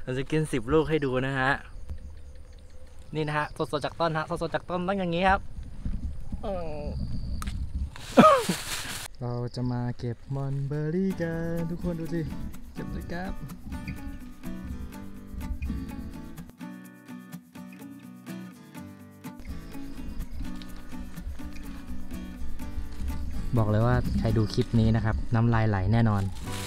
เราจะกิน10 ลูกให้ดูนะฮะนี่นะฮะสดๆจากต้นฮะสดๆจากต้นต้องอย่างนี้ครับเราจะมาเก็บมอนเบอร์รี่กันทุกคนดูสิเก็บเลยครับบอกเลยว่าใครดูคลิปนี้นะครับน้ำลายไหลแน่นอน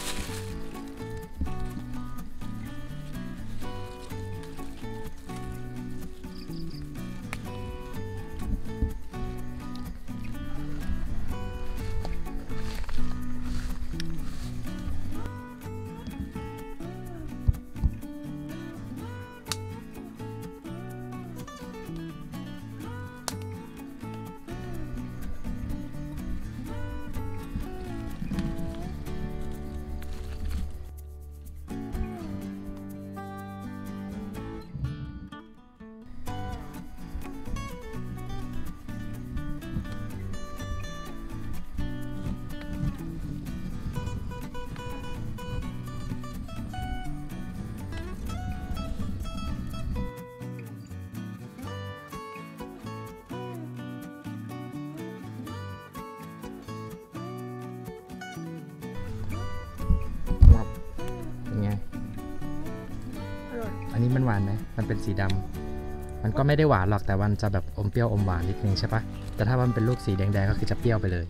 อันนี้มันหวานไหมมันเป็นสีดำมันก็ไม่ได้หวานหรอกแต่มันจะแบบอมเปรี้ยวอมหวานนิดนึงใช่ปะแต่ถ้ามันเป็นลูกสีแดงๆก็คือจะเปรี้ยวไปเลย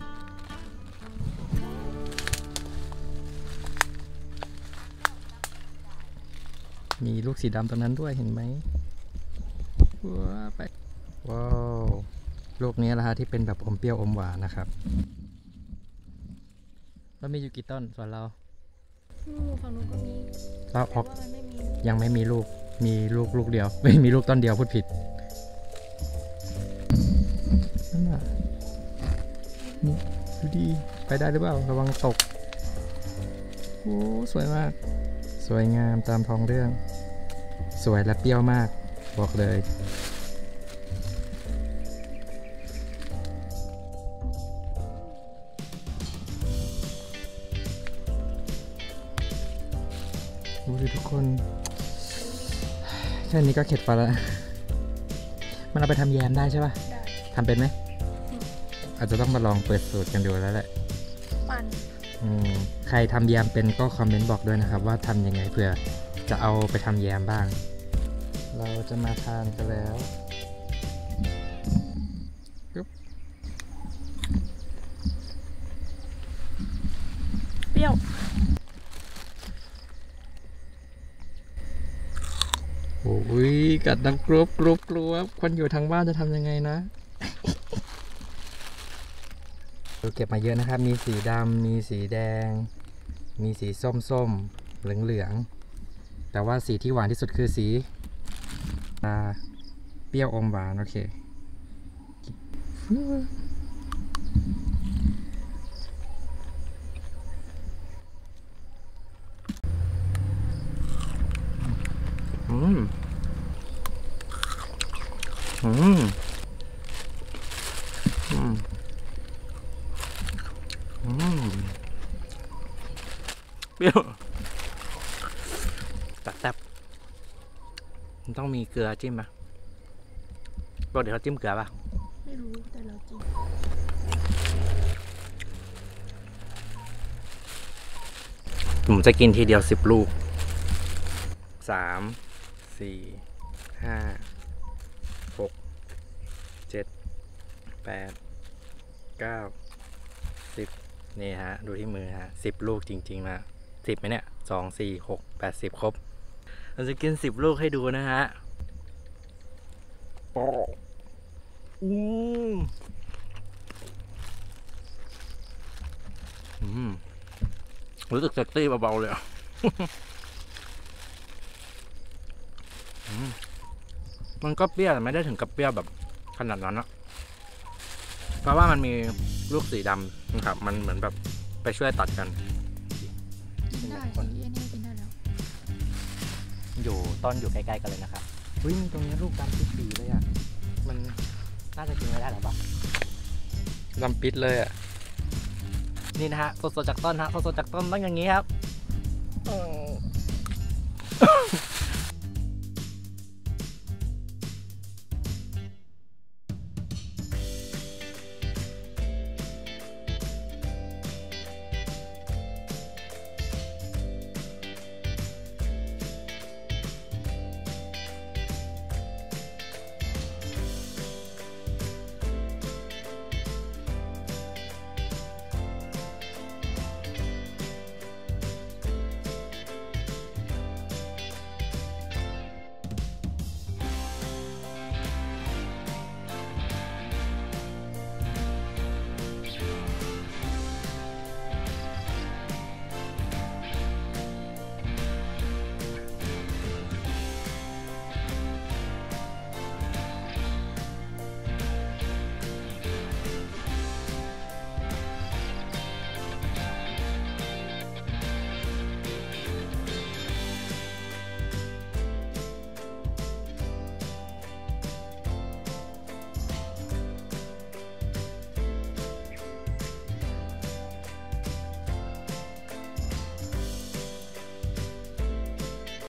มีลูกสีดำตรงนั้นด้วยเห็นไหมว้าไปว้าวลูกนี้แหละฮะที่เป็นแบบอมเปรี้ยวอมหวานนะครับแล้วมีอยู่กี่ต้นส่วนเราฝั่งนู้นก็มีเราออกยังไม่มีลูกมีลูกเดียวไม่มีลูกต้นเดียวพูดผิดนั่นน่ะนี่ดูดีไปได้หรือเปล่าระวังตกโอ้สวยมากสวยงามตามท้องเรื่องสวยและเปรี้ยวมากบอกเลยดูดิทุกคนแค่นี้ก็เข็ดฟันแล้วมันเอาไปทำแยมได้ใช่ป่ะทำเป็นไหมอาจจะต้องมาลองเปิดสูตรกันดูแล้วแหละปั่นใครทำแยมเป็นก็คอมเมนต์บอกด้วยนะครับว่าทำยังไงเพื่อจะเอาไปทำแยมบ้างเราจะมาทานกันแล้วเปรี้ยวโอ้ยกัดดังกรุบคนอยู่ทางบ้านจะทำยังไงนะ เราเก็บมาเยอะนะครับมีสีดำมีสีแดงมีสีส้มเหลืองแต่ว่าสีที่หวานที่สุดคือสีเปรี้ยวอมหวานโอเคเปรี้ยวแซ่บมันต้องมีเกลือจิ้มป่ะบอกเดี๋ยวเขาจิ้มเกลือป่ะไม่รู้แต่เราจิ้มผมจะกินทีเดียว10 ลูก3 4 5 6 7 8 9 10นี่ฮะดูที่มือฮะ10 ลูกจริงๆนะ10ไหมเนี่ย2 4 6 8 10ครบเราจะกิน10 ลูกให้ดูนะฮะรู้สึกเซ็กซี่เบาๆเลยอ่ะมันก็เปรี้ยวแต่ไม่ได้ถึงกับเปรี้ยวแบบขนาดนั้นนะเพราะว่ามันมีลูกสีดำนะครับมันเหมือนแบบไปช่วยตัดกันได้สิอันนี้กินได้แล้วอยู่ต้นอยู่ใกล้ๆกันเลยนะครับวิ่งตรงนี้ลูกดำปิดปีเลยอ่ะมันน่าจะกินไม่ได้หรอปะดำปิดเลยอ่ะนี่นะฮะสดๆจากต้นฮะสดๆจากต้นต้องอย่างนี้ครับ